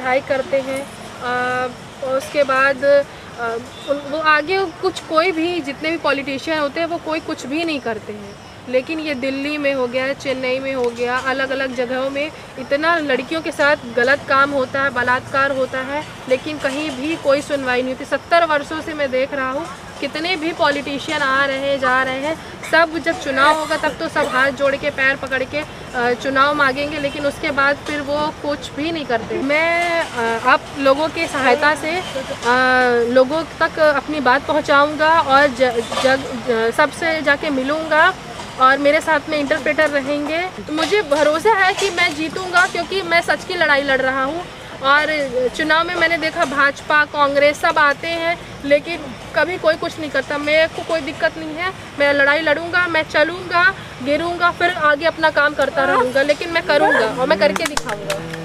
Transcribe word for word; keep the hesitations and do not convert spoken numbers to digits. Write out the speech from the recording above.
पढ़ाई करते हैं, और उसके बाद आ, वो आगे कुछ कोई भी जितने भी पॉलिटिशियन होते हैं वो कोई कुछ भी नहीं करते हैं। लेकिन ये दिल्ली में हो गया, चेन्नई में हो गया, अलग अलग जगहों में इतना लड़कियों के साथ गलत काम होता है, बलात्कार होता है, लेकिन कहीं भी कोई सुनवाई नहीं होती। सत्तर वर्षों से मैं देख रहा हूँ कितने भी पॉलिटिशियन आ रहे हैं जा रहे हैं, सब जब चुनाव होगा तब तो सब हाथ जोड़ के पैर पकड़ के चुनाव मांगेंगे, लेकिन उसके बाद फिर वो कुछ भी नहीं करते। मैं आप लोगों की सहायता से लोगों तक अपनी बात पहुंचाऊंगा और जग सबसे जाके मिलूंगा और मेरे साथ में इंटरप्रेटर रहेंगे। तो मुझे भरोसा है कि मैं जीतूंगा, क्योंकि मैं सच की लड़ाई लड़ रहा हूँ। और चुनाव में मैंने देखा भाजपा कांग्रेस सब आते हैं, लेकिन कभी कोई कुछ नहीं करता। मेरे को कोई दिक्कत नहीं है, मैं लड़ाई लड़ूंगा, मैं चलूंगा, गिरूंगा, फिर आगे अपना काम करता रहूंगा, लेकिन मैं करूंगा और मैं करके दिखाऊंगा।